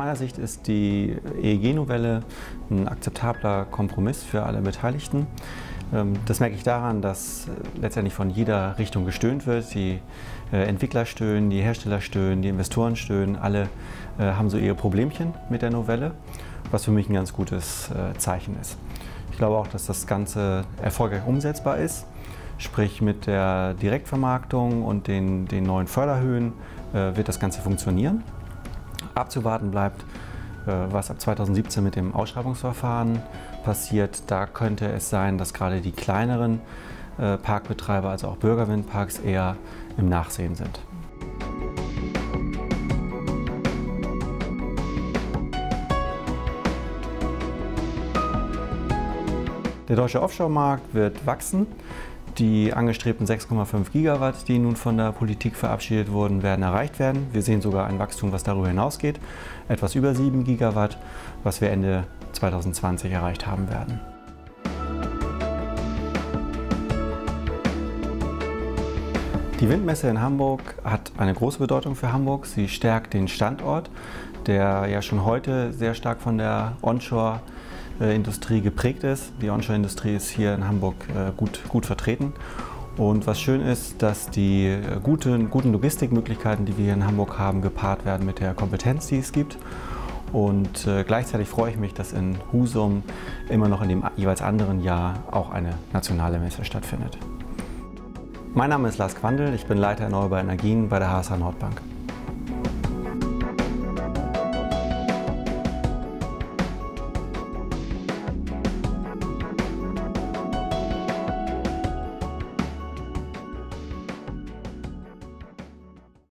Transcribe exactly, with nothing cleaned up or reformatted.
meiner Sicht ist die E E G-Novelle ein akzeptabler Kompromiss für alle Beteiligten. Das merke ich daran, dass letztendlich von jeder Richtung gestöhnt wird. Die Entwickler stöhnen, die Hersteller stöhnen, die Investoren stöhnen. Alle haben so ihre Problemchen mit der Novelle, was für mich ein ganz gutes Zeichen ist. Ich glaube auch, dass das Ganze erfolgreich umsetzbar ist. Sprich, mit der Direktvermarktung und den, den neuen Förderhöhen äh, wird das Ganze funktionieren. Abzuwarten bleibt, äh, was ab zweitausendsiebzehn mit dem Ausschreibungsverfahren passiert. Da könnte es sein, dass gerade die kleineren äh, Parkbetreiber, also auch Bürgerwindparks, eher im Nachsehen sind. Der deutsche Offshore-Markt wird wachsen. Die angestrebten sechs Komma fünf Gigawatt, die nun von der Politik verabschiedet wurden, werden erreicht werden. Wir sehen sogar ein Wachstum, was darüber hinausgeht, etwas über sieben Gigawatt, was wir Ende zweitausendzwanzig erreicht haben werden. Die Windmesse in Hamburg hat eine große Bedeutung für Hamburg. Sie stärkt den Standort, der ja schon heute sehr stark von der Onshore Industrie geprägt ist. Die Onshore-Industrie ist hier in Hamburg gut, gut vertreten. Und was schön ist, dass die guten, guten Logistikmöglichkeiten, die wir hier in Hamburg haben, gepaart werden mit der Kompetenz, die es gibt. Und äh, gleichzeitig freue ich mich, dass in Husum immer noch in dem jeweils anderen Jahr auch eine nationale Messe stattfindet. Mein Name ist Lars Quandl, ich bin Leiter Erneuerbare Energien bei der H S H Nordbank.